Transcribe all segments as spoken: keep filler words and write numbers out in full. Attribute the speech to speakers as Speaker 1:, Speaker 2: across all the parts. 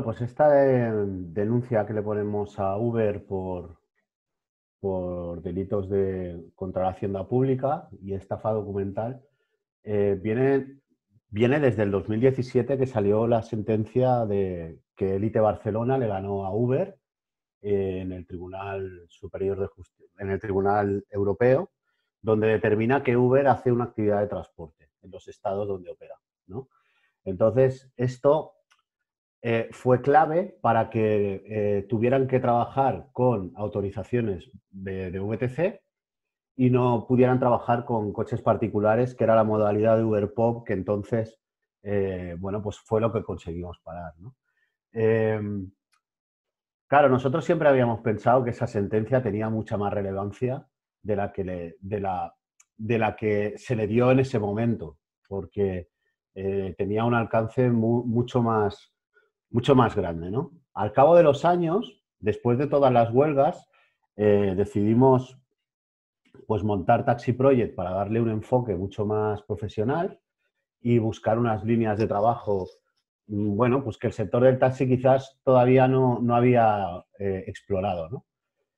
Speaker 1: pues esta eh, denuncia que le ponemos a Uber por, por delitos de, contra la hacienda pública y estafa documental eh, viene, viene desde el dos mil diecisiete, que salió la sentencia de que Elite Barcelona le ganó a Uber eh, en el Tribunal Superior de Justicia, en el Tribunal Europeo, donde determina que Uber hace una actividad de transporte en los estados donde opera, ¿no? Entonces, esto eh, fue clave para que eh, tuvieran que trabajar con autorizaciones de, de V T C y no pudieran trabajar con coches particulares, que era la modalidad de Uber Pop, que entonces, eh, bueno, pues fue lo que conseguimos parar, ¿no? Eh, claro, nosotros siempre habíamos pensado que esa sentencia tenía mucha más relevancia de la que, le, de la, de la que se le dio en ese momento, porque eh, tenía un alcance mu mucho más mucho más grande, ¿no? Al cabo de los años, después de todas las huelgas, eh, decidimos pues, montar Taxi Project para darle un enfoque mucho más profesional y buscar unas líneas de trabajo, bueno, pues que el sector del taxi quizás todavía no, no había eh, explorado, ¿no?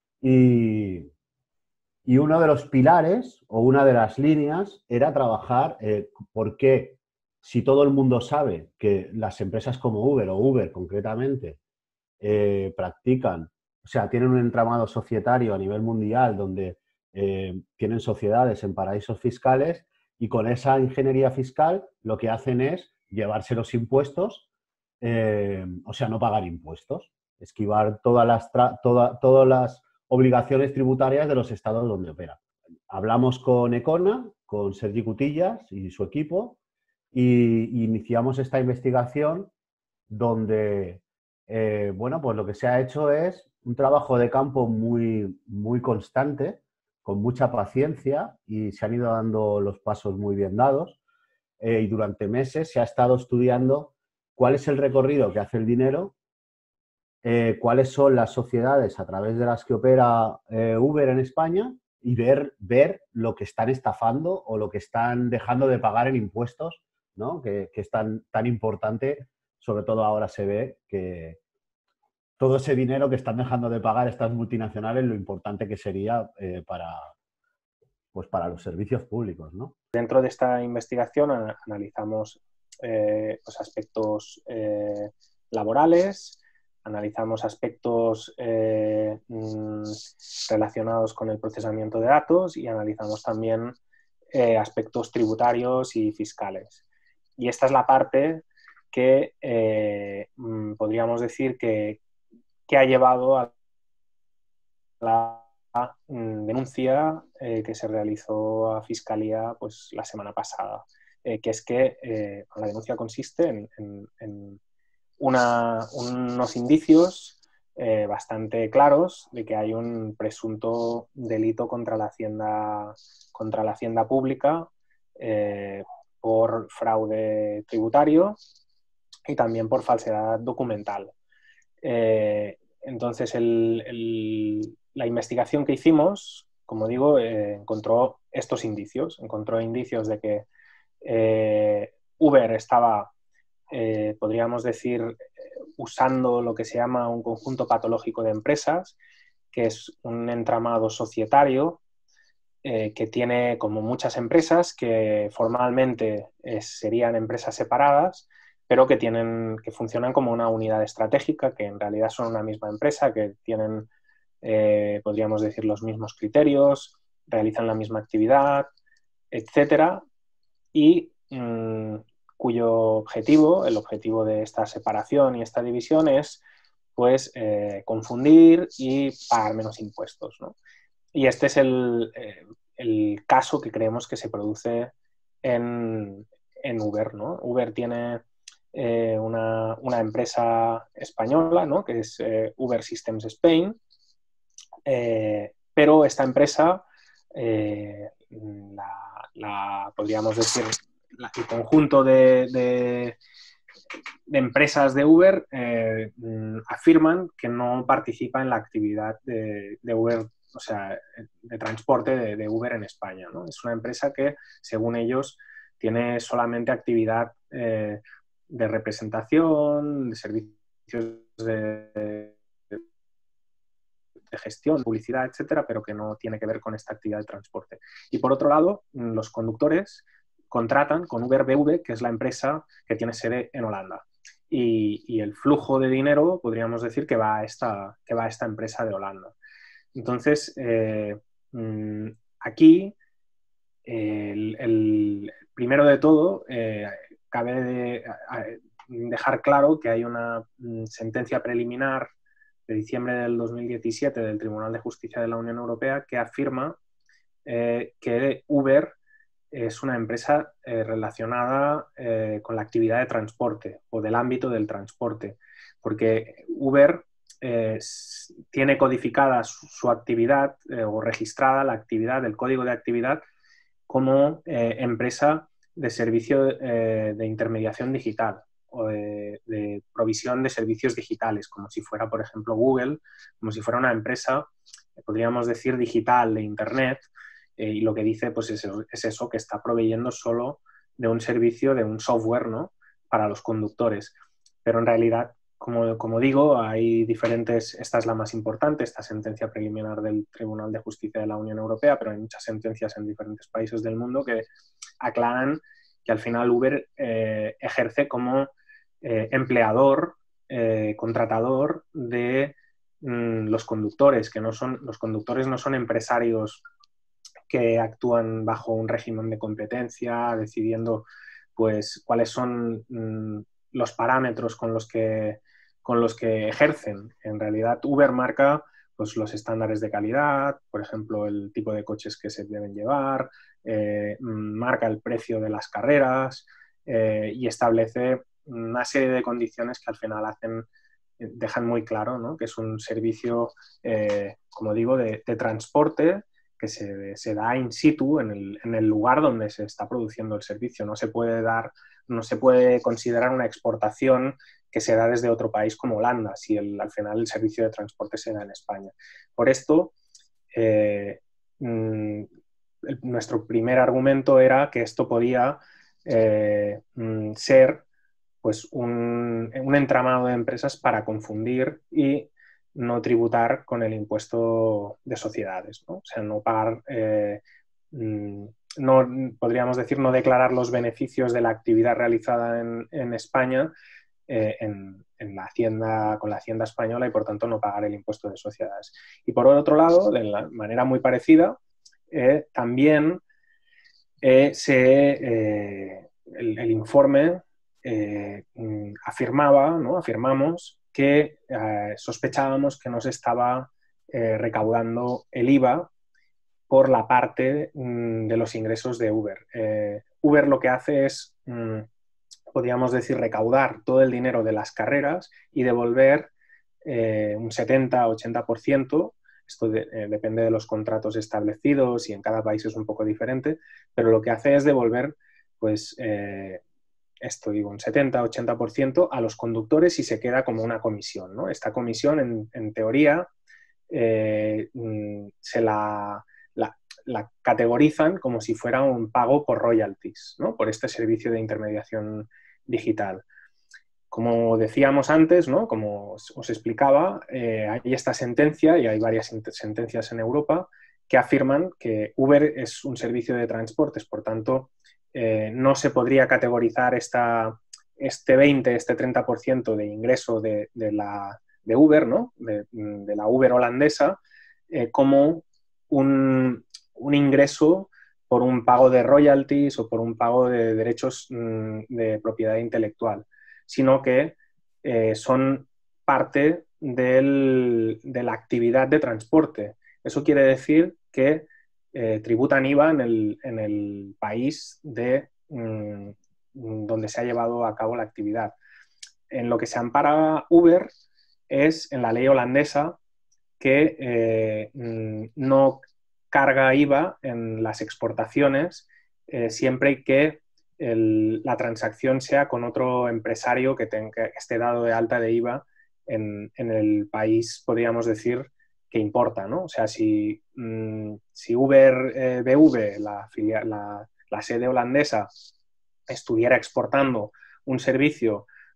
Speaker 1: Y, y, uno de los pilares o una de las líneas era trabajar eh, por qué, si todo el mundo sabe que las empresas como Uber o Uber concretamente eh, practican, o sea, tienen un entramado societario a nivel mundial donde eh, tienen sociedades en paraísos fiscales y con esa ingeniería fiscal lo que hacen es llevarse los impuestos, eh, o sea, no pagar impuestos, esquivar todas las, toda, todas las obligaciones tributarias de los estados donde operan. Hablamos con Econa, con Sergi Cutillas y su equipo, y, y iniciamos esta investigación donde eh, bueno, pues lo que se ha hecho es un trabajo de campo muy, muy constante, con mucha paciencia, y se han ido dando los pasos muy bien dados. Eh, y durante meses se ha estado estudiando cuál es el recorrido que hace el dinero, eh, cuáles son las sociedades a través de las que opera eh, Uber en España y ver, ver lo que están estafando o lo que están dejando de pagar en impuestos, ¿no? Que, que es tan, tan importante. Sobre todo ahora se ve que todo ese dinero que están dejando de pagar estas multinacionales, lo importante que sería eh, para, pues para los servicios públicos, ¿no?
Speaker 2: Dentro de esta investigación a, analizamos eh, los aspectos eh, laborales, analizamos aspectos eh, mm, relacionados con el procesamiento de datos y analizamos también eh, aspectos tributarios y fiscales. Y esta es la parte que eh, mm, podríamos decir que, que ha llevado a la denuncia eh, que se realizó a Fiscalía pues, la semana pasada, eh, que es que eh, la denuncia consiste en, en, en una, unos indicios eh, bastante claros de que hay un presunto delito contra la hacienda, contra la hacienda pública eh, por fraude tributario y también por falsedad documental. Eh, entonces, el, el, la investigación que hicimos, como digo, eh, encontró estos indicios. Encontró indicios de que eh, Uber estaba, eh, podríamos decir, usando lo que se llama un conjunto patológico de empresas, que es un entramado societario eh, que tiene como muchas empresas que formalmente eh, serían empresas separadas, pero que, tienen, que funcionan como una unidad estratégica, que en realidad son una misma empresa, que tienen, eh, podríamos decir, los mismos criterios, realizan la misma actividad, etcétera, y mmm, cuyo objetivo, el objetivo de esta separación y esta división es pues eh, confundir y pagar menos impuestos, ¿no? Y este es el, eh, el caso que creemos que se produce en, en Uber, ¿no? Uber tiene eh, una, una, empresa española, ¿no? Que es eh, Uber Systems Spain, eh, pero esta empresa, eh, la, la, podríamos decir, la, el conjunto de, de, de empresas de Uber eh, afirman que no participa en la actividad de, de Uber, o sea, de transporte de, de Uber en España, ¿no? Es una empresa que, según ellos, tiene solamente actividad eh, de representación, de servicios de, de gestión, publicidad, etcétera, pero que no tiene que ver con esta actividad de transporte. Y por otro lado, los conductores contratan con Uber B V, que es la empresa que tiene sede en Holanda. Y, y el flujo de dinero, podríamos decir, que va a esta, que va a esta empresa de Holanda. Entonces, eh, aquí, el, el primero de todo, eh, cabe de, a, dejar claro que hay una sentencia preliminar de diciembre del dos mil diecisiete del Tribunal de Justicia de la Unión Europea que afirma eh, que Uber es una empresa eh, relacionada eh, con la actividad de transporte o del ámbito del transporte, porque Uber eh, tiene codificada su, su actividad eh, o registrada la actividad, el código de actividad como eh, empresa de servicio eh, de intermediación digital o de, de provisión de servicios digitales, como si fuera, por ejemplo, Google, como si fuera una empresa, podríamos decir, digital de Internet, eh, y lo que dice pues, es, es eso, que está proveyendo solo de un servicio, de un software, ¿no?, para los conductores. Pero en realidad, como, como digo, hay diferentes, esta es la más importante, esta sentencia preliminar del Tribunal de Justicia de la Unión Europea, pero hay muchas sentencias en diferentes países del mundo que aclaran que al final Uber eh, ejerce como eh, empleador, eh, contratador de mm, los conductores, que no son, los conductores no son empresarios que actúan bajo un régimen de competencia, decidiendo pues cuáles son mm, los parámetros con los que con los que ejercen. En realidad, Uber marca pues, los estándares de calidad, por ejemplo, el tipo de coches que se deben llevar, eh, marca el precio de las carreras eh, y establece una serie de condiciones que al final hacen, dejan muy claro, ¿no?, que es un servicio, eh, como digo, de, de transporte que se, se da in situ en el, en el lugar donde se está produciendo el servicio. No se puede dar, no se puede considerar una exportación que se da desde otro país como Holanda, si el, al final el servicio de transporte se da en España. Por esto, eh, mmm, el, nuestro primer argumento era que esto podía eh, mmm, ser pues, un, un entramado de empresas para confundir y no tributar con el impuesto de sociedades, ¿no? O sea, no pagar, eh, no, podríamos decir, no declarar los beneficios de la actividad realizada en, en España eh, en, en la hacienda, con la hacienda española y por tanto no pagar el impuesto de sociedades. Y por otro lado, de la manera muy parecida, eh, también eh, se, eh, el, el informe eh, afirmaba, ¿no? afirmamos que eh, sospechábamos que no se estaba eh, recaudando el I V A por la parte mm, de los ingresos de Uber. Eh, Uber lo que hace es, mm, podríamos decir, recaudar todo el dinero de las carreras y devolver eh, un setenta a ochenta por ciento. Esto de, eh, depende de los contratos establecidos y en cada país es un poco diferente, pero lo que hace es devolver, pues, eh, esto digo, un setenta a ochenta por ciento a los conductores y se queda como una comisión, ¿no? Esta comisión, en, en teoría, eh, se la, la, la categorizan como si fuera un pago por royalties, ¿no?, por este servicio de intermediación digital. Como decíamos antes, ¿no?, como os, os explicaba, eh, hay esta sentencia y hay varias sentencias en Europa que afirman que Uber es un servicio de transportes, por tanto, eh, no se podría categorizar esta, este veinte, este treinta por ciento de ingreso de, de, la, de Uber, ¿no?, de, de la Uber holandesa, eh, como un, un ingreso por un pago de royalties o por un pago de derechos mmm, de propiedad intelectual, sino que eh, son parte del, de la actividad de transporte. Eso quiere decir que eh, tributan I V A en el, en el país de, mmm, donde se ha llevado a cabo la actividad. En lo que se ampara Uber es en la ley holandesa que eh, no carga I V A en las exportaciones eh, siempre que el, la transacción sea con otro empresario que, tenga, que esté dado de alta de I V A en, en el país, podríamos decir, que importa, ¿no? O sea, si, mmm, si Uber eh, B V, la, la, la sede holandesa, estuviera exportando un servicio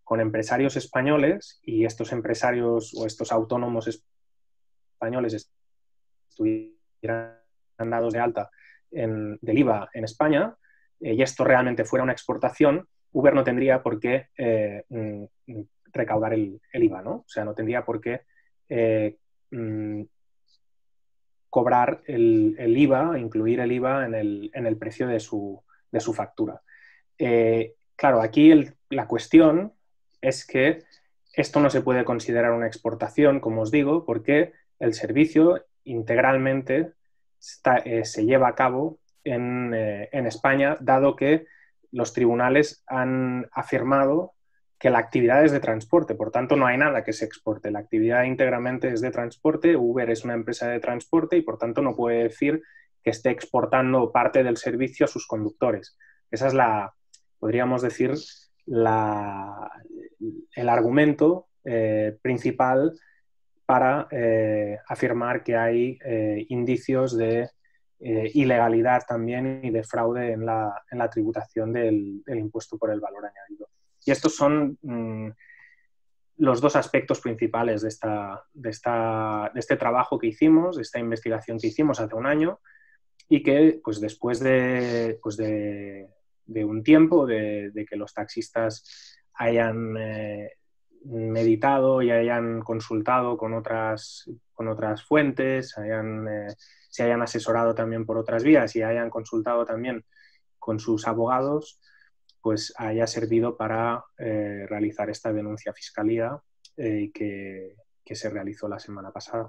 Speaker 2: con empresarios españoles y estos empresarios o estos autónomos españoles estuvieran dados de alta en, del I V A en España eh, y esto realmente fuera una exportación, Uber no tendría por qué eh, recaudar el, el I V A, ¿no? O sea, no tendría por qué eh, mm, cobrar el, el I V A, incluir el I V A en el, en el precio de su, de su factura. Eh, claro, aquí el, la cuestión es que esto no se puede considerar una exportación, como os digo, porque el servicio integralmente está, eh, se lleva a cabo en, eh, en España, dado que los tribunales han afirmado que la actividad es de transporte, por tanto no hay nada que se exporte. La actividad íntegramente es de transporte, Uber es una empresa de transporte y por tanto no puede decir que esté exportando parte del servicio a sus conductores. Esa es la, podríamos decir, la, el argumento eh, principal para eh, afirmar que hay eh, indicios de eh, ilegalidad también y de fraude en la, en la tributación del, del impuesto por el valor añadido. Y estos son mmm, los dos aspectos principales de, esta, de, esta, de este trabajo que hicimos, de esta investigación que hicimos hace un año y que pues, después de, pues de, de un tiempo de, de que los taxistas hayan eh, meditado y hayan consultado con otras, con otras fuentes, hayan, eh, se hayan asesorado también por otras vías y hayan consultado también con sus abogados, pues haya servido para eh, realizar esta denuncia a Fiscalía eh, que, que se realizó la semana pasada.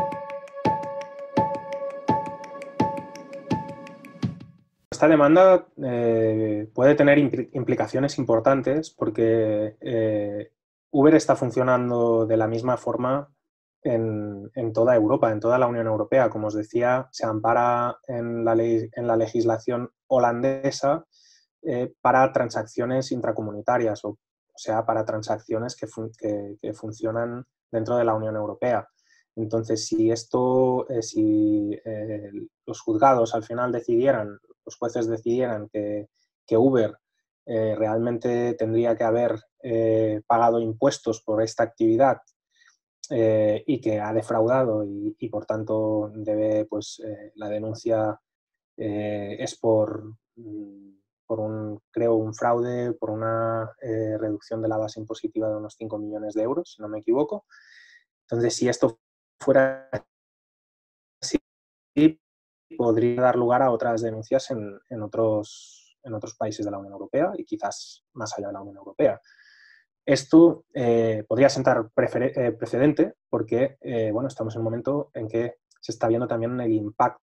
Speaker 2: Esta demanda eh, puede tener implicaciones importantes porque eh, Uber está funcionando de la misma forma en, en toda Europa, en toda la Unión Europea. Como os decía, se ampara en la, ley, en la legislación holandesa eh, para transacciones intracomunitarias, o, o sea, para transacciones que, fun que, que funcionan dentro de la Unión Europea. Entonces, si esto, eh, si eh, los juzgados al final decidieran, los jueces decidieran que, que Uber eh, realmente tendría que haber eh, pagado impuestos por esta actividad eh, y que ha defraudado y, y por tanto debe, pues, eh, la denuncia eh, es por, por un, creo, un fraude, por una eh, reducción de la base impositiva de unos cinco millones de euros, si no me equivoco. Entonces, si esto fuera así, podría dar lugar a otras denuncias en, en, otros, en otros países de la Unión Europea y quizás más allá de la Unión Europea. Esto eh, podría sentar eh, precedente porque eh, bueno, estamos en un momento en que se está viendo también el impacto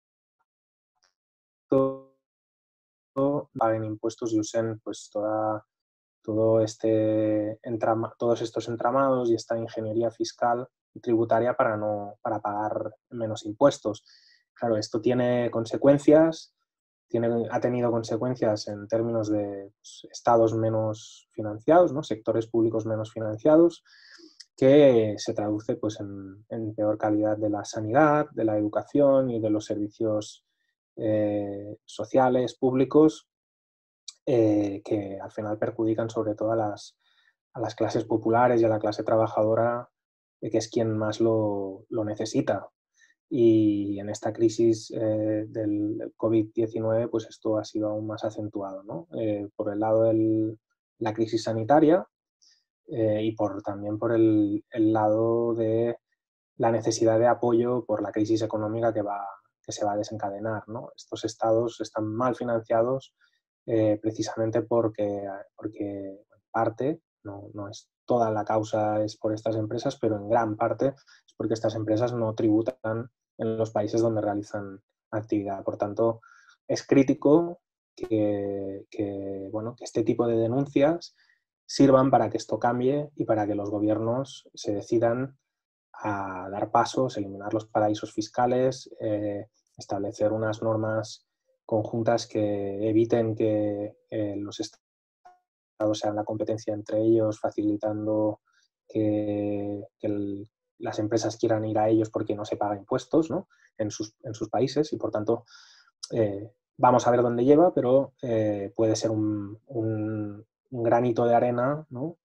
Speaker 2: paguen impuestos y usen pues toda, todo este entrama, todos estos entramados y esta ingeniería fiscal y tributaria para, no, para pagar menos impuestos. Claro, esto tiene consecuencias, tiene, ha tenido consecuencias en términos de pues, estados menos financiados, ¿no? Sectores públicos menos financiados, que se traduce pues, en, en peor calidad de la sanidad, de la educación y de los servicios eh, sociales, públicos, eh, que al final perjudican sobre todo a las, a las clases populares y a la clase trabajadora, eh, que es quien más lo, lo necesita. Y en esta crisis eh, del, del COVID diecinueve, pues esto ha sido aún más acentuado, ¿no? Eh, por el lado de la crisis sanitaria eh, y por, también por el, el lado de la necesidad de apoyo por la crisis económica que, va, que se va a desencadenar, ¿no? Estos estados están mal financiados eh, precisamente porque, porque en parte, no, no es toda la causa es por estas empresas, pero en gran parte es porque estas empresas no tributan en los países donde realizan actividad. Por tanto, es crítico que, que, bueno, que este tipo de denuncias sirvan para que esto cambie y para que los gobiernos se decidan a dar pasos, eliminar los paraísos fiscales, eh, establecer unas normas conjuntas que eviten que eh, los estados sean la competencia entre ellos, facilitando que, que el, las empresas quieran ir a ellos porque no se pagan impuestos, ¿no? en, sus, en sus países y por tanto eh, vamos a ver dónde lleva, pero eh, puede ser un, un, un granito de arena, ¿no?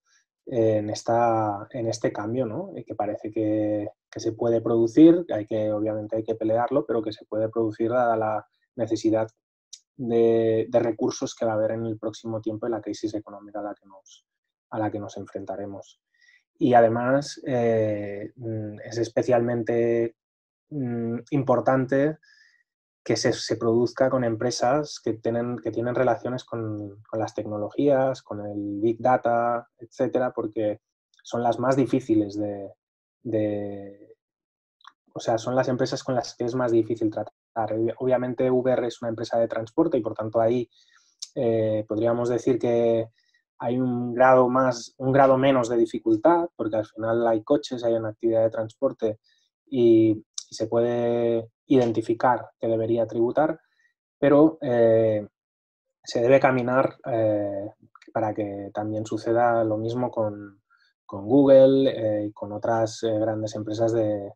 Speaker 2: en, esta, en este cambio, ¿no? Y que parece que, que se puede producir, hay que, obviamente hay que pelearlo, pero que se puede producir dada la necesidad de, de recursos que va a haber en el próximo tiempo y la crisis económica a la que nos, a la que nos enfrentaremos. Y además eh, es especialmente mm, importante que se, se, produzca con empresas que tienen, que tienen relaciones con, con, las tecnologías, con el Big Data, etcétera, porque son las más difíciles de, de... O sea, son las empresas con las que es más difícil tratar. Obviamente Uber es una empresa de transporte y por tanto ahí eh, podríamos decir que hay un grado, más, un grado menos de dificultad, porque al final hay coches, hay una actividad de transporte y, y se puede identificar que debería tributar, pero eh, se debe caminar eh, para que también suceda lo mismo con, con Google eh, y con otras eh, grandes empresas de,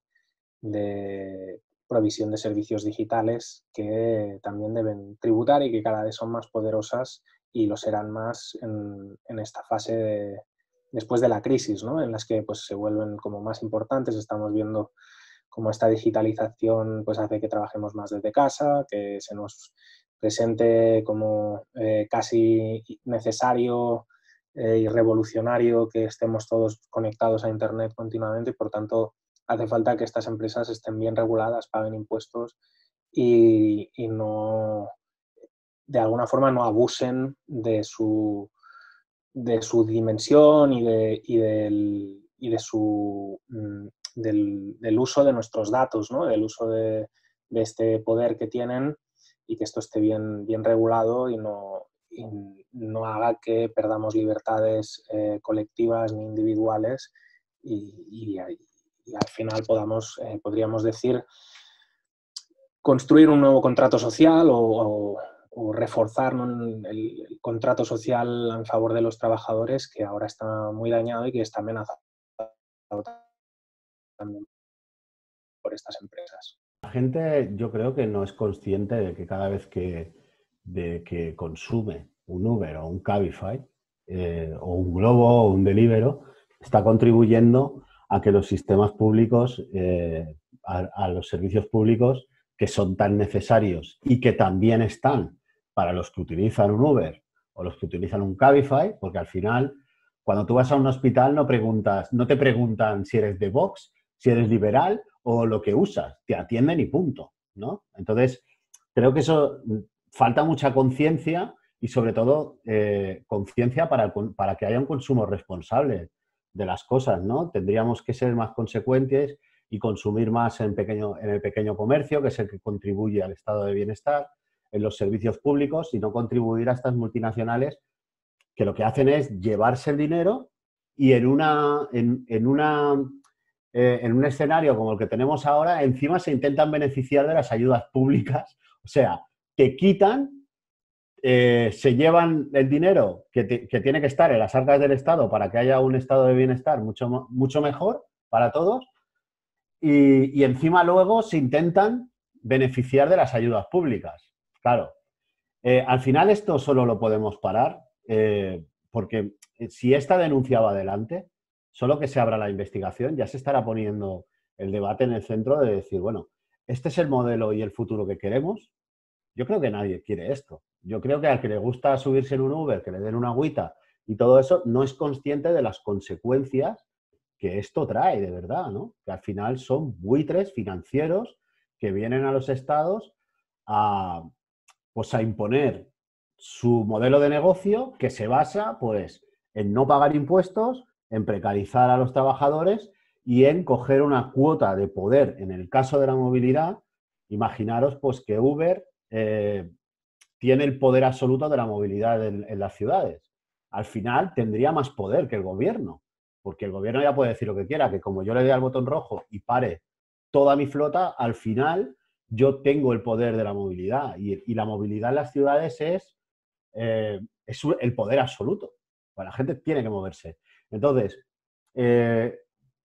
Speaker 2: de provisión de servicios digitales que también deben tributar y que cada vez son más poderosas y lo serán más en, en esta fase de, después de la crisis, ¿no? En las que pues, se vuelven como más importantes. Estamos viendo cómo esta digitalización pues, hace que trabajemos más desde casa, que se nos presente como eh, casi necesario eh, y revolucionario que estemos todos conectados a Internet continuamente y por tanto hace falta que estas empresas estén bien reguladas, paguen impuestos y, y no, de alguna forma no abusen de su, de su dimensión y, de, y, del, y de su, del, del, uso de nuestros datos, ¿no? Del uso de, de este poder que tienen y que esto esté bien, bien regulado y no, y no haga que perdamos libertades eh, colectivas ni individuales y, y, y al final podamos, eh, podríamos decir, construir un nuevo contrato social o, o, o reforzar, ¿no?, el, el contrato social en favor de los trabajadores que ahora está muy dañado y que está amenazado también por estas empresas.
Speaker 1: La gente yo creo que no es consciente de que cada vez que, de que consume un Uber o un Cabify eh, o un Globo o un Deliveroo está contribuyendo a que los sistemas públicos, eh, a, a los servicios públicos que son tan necesarios y que también están para los que utilizan un Uber o los que utilizan un Cabify, porque al final cuando tú vas a un hospital no preguntas, no te preguntan si eres de Vox, si eres liberal o lo que usas, te atienden y punto, ¿no? Entonces, creo que eso falta mucha conciencia y sobre todo eh, conciencia para, para que haya un consumo responsable de las cosas, ¿no? Tendríamos que ser más consecuentes y consumir más en, pequeño, en el pequeño comercio, que es el que contribuye al estado de bienestar, en los servicios públicos y no contribuir a estas multinacionales que lo que hacen es llevarse el dinero y en una, en, en una Eh, en un escenario como el que tenemos ahora, encima se intentan beneficiar de las ayudas públicas. O sea, te quitan, eh, se llevan el dinero que, te, que tiene que estar en las arcas del Estado para que haya un estado de bienestar mucho, mucho mejor para todos y, y encima luego se intentan beneficiar de las ayudas públicas. Claro, eh, al final esto solo lo podemos parar eh, porque si esta denuncia va adelante, solo que se abra la investigación, ya se estará poniendo el debate en el centro de decir, bueno, este es el modelo y el futuro que queremos. Yo creo que nadie quiere esto. Yo creo que al que le gusta subirse en un Uber, que le den una agüita y todo eso, no es consciente de las consecuencias que esto trae de verdad, ¿no? Que al final son buitres financieros que vienen a los estados a, pues, a imponer su modelo de negocio que se basa, pues, en no pagar impuestos, en precarizar a los trabajadores y en coger una cuota de poder. En el caso de la movilidad, imaginaros pues que Uber eh, tiene el poder absoluto de la movilidad en, en las ciudades. Al final tendría más poder que el gobierno, porque el gobierno ya puede decir lo que quiera, que como yo le dé al botón rojo y pare toda mi flota, al final yo tengo el poder de la movilidad y, y la movilidad en las ciudades es, eh, es el poder absoluto. Pues la gente tiene que moverse. Entonces, eh,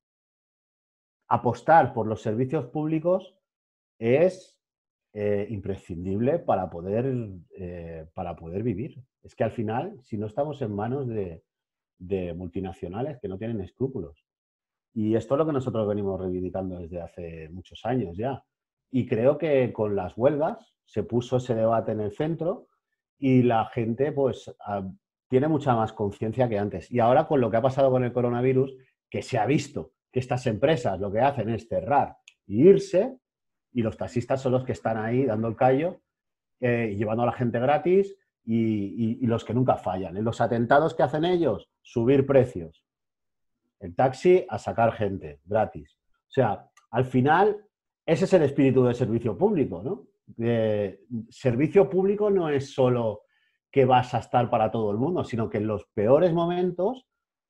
Speaker 1: apostar por los servicios públicos es eh, imprescindible para poder, eh, para poder vivir. Es que al final, si no estamos en manos de, de multinacionales que no tienen escrúpulos. Y esto es lo que nosotros venimos reivindicando desde hace muchos años ya. Y creo que con las huelgas se puso ese debate en el centro y la gente pues a, tiene mucha más conciencia que antes. Y ahora con lo que ha pasado con el coronavirus, que se ha visto que estas empresas lo que hacen es cerrar e irse, y los taxistas son los que están ahí dando el callo, eh, llevando a la gente gratis y, y, y los que nunca fallan. En los atentados que hacen ellos, subir precios. El taxi a sacar gente gratis. O sea, al final, ese es el espíritu del servicio público, ¿no? Eh, servicio público no es solo que vas a estar para todo el mundo, sino que en los peores momentos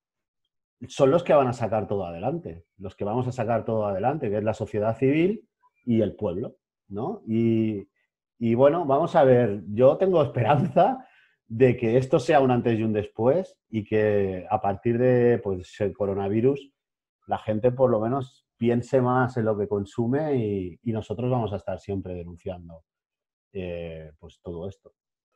Speaker 1: son los que van a sacar todo adelante, los que vamos a sacar todo adelante, que es la sociedad civil y el pueblo, ¿no? Y, y bueno, vamos a ver, yo tengo esperanza de que esto sea un antes y un después y que a partir de pues, el coronavirus la gente por lo menos piense más en lo que consume y, y nosotros vamos a estar siempre denunciando eh, pues todo esto.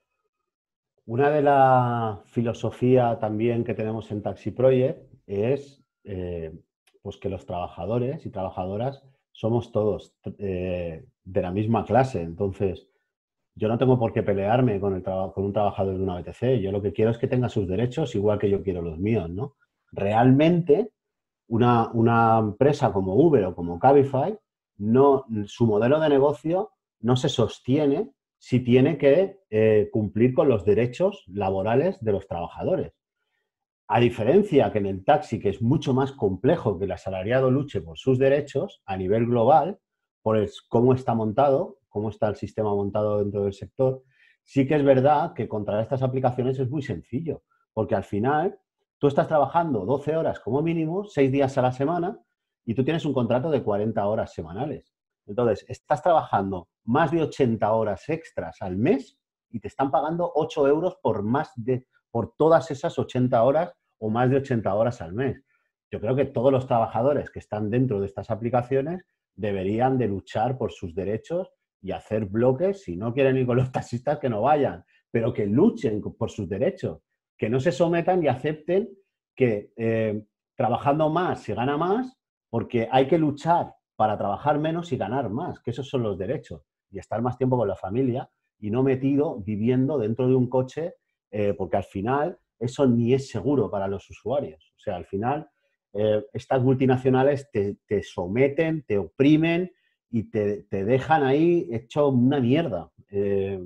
Speaker 1: Una de las filosofías también que tenemos en Taxi Project es eh, pues que los trabajadores y trabajadoras somos todos eh, de la misma clase. Entonces, yo no tengo por qué pelearme con, el con un trabajador de una B T C. Yo lo que quiero es que tenga sus derechos igual que yo quiero los míos, ¿no? Realmente, una, una empresa como Uber o como Cabify, no, su modelo de negocio no se sostiene si tiene que eh, cumplir con los derechos laborales de los trabajadores. A diferencia que en el taxi, que es mucho más complejo que el asalariado luche por sus derechos a nivel global, por el, cómo está montado, cómo está el sistema montado dentro del sector, sí que es verdad que contra estas aplicaciones es muy sencillo, porque al final tú estás trabajando doce horas como mínimo, seis días a la semana, y tú tienes un contrato de cuarenta horas semanales. Entonces, estás trabajando más de ochenta horas extras al mes y te están pagando ocho euros por, más de, por todas esas ochenta horas o más de ochenta horas al mes. Yo creo que todos los trabajadores que están dentro de estas aplicaciones deberían de luchar por sus derechos y hacer bloques. Si no quieren ir con los taxistas, que no vayan, pero que luchen por sus derechos, que no se sometan y acepten que eh, trabajando más se gana más, porque hay que luchar para trabajar menos y ganar más, que esos son los derechos, y estar más tiempo con la familia y no metido viviendo dentro de un coche, eh, porque al final eso ni es seguro para los usuarios. O sea, al final eh, estas multinacionales te, te someten, te oprimen y te, te dejan ahí hecho una mierda. Eh,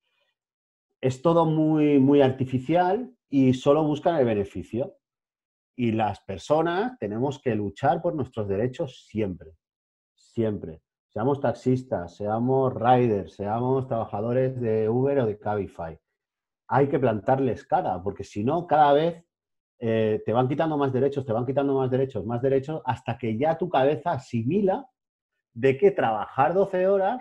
Speaker 1: es todo muy, muy artificial y solo buscan el beneficio. Y las personas tenemos que luchar por nuestros derechos siempre. Siempre. Seamos taxistas, seamos riders, seamos trabajadores de Uber o de Cabify. Hay que plantarles cara, porque si no, cada vez eh, te van quitando más derechos, te van quitando más derechos, más derechos, hasta que ya tu cabeza asimila de que trabajar doce horas,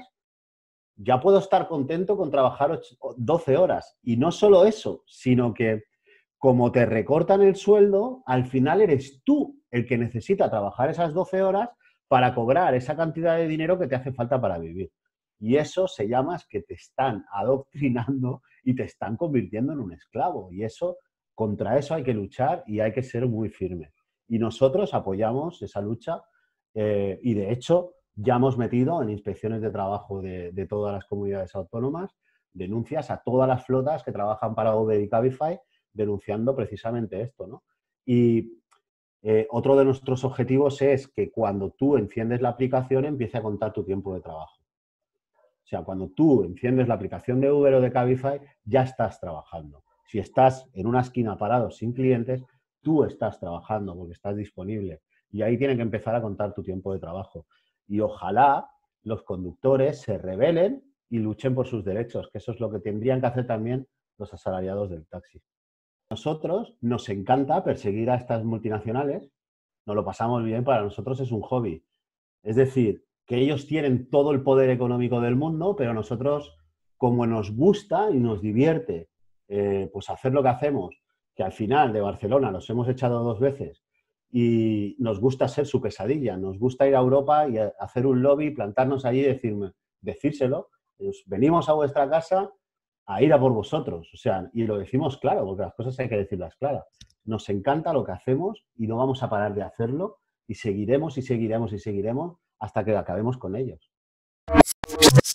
Speaker 1: ya puedo estar contento con trabajar doce horas. Y no solo eso, sino que como te recortan el sueldo, al final eres tú el que necesita trabajar esas doce horas para cobrar esa cantidad de dinero que te hace falta para vivir. Y eso se llama que te están adoctrinando y te están convirtiendo en un esclavo. Y eso, contra eso hay que luchar y hay que ser muy firme. Y nosotros apoyamos esa lucha eh, y, de hecho, ya hemos metido en inspecciones de trabajo de, de todas las comunidades autónomas denuncias a todas las flotas que trabajan para Uber y Cabify, denunciando precisamente esto, ¿no? Y eh, otro de nuestros objetivos es que cuando tú enciendes la aplicación empiece a contar tu tiempo de trabajo. O sea, cuando tú enciendes la aplicación de Uber o de Cabify, ya estás trabajando. Si estás en una esquina parado sin clientes, tú estás trabajando porque estás disponible. Y ahí tiene que empezar a contar tu tiempo de trabajo. Y ojalá los conductores se rebelen y luchen por sus derechos, que eso es lo que tendrían que hacer también los asalariados del taxi. Nosotros nos encanta perseguir a estas multinacionales, nos lo pasamos bien, para nosotros es un hobby. Es decir, que ellos tienen todo el poder económico del mundo, pero nosotros, como nos gusta y nos divierte eh, pues hacer lo que hacemos, que al final de Barcelona los hemos echado dos veces y nos gusta ser su pesadilla, nos gusta ir a Europa y hacer un lobby, plantarnos allí y decirme, decírselo, pues venimos a vuestra casa a ir a por vosotros. O sea, y lo decimos claro, porque las cosas hay que decirlas claras. Nos encanta lo que hacemos y no vamos a parar de hacerlo y seguiremos y seguiremos y seguiremos hasta que acabemos con ellos.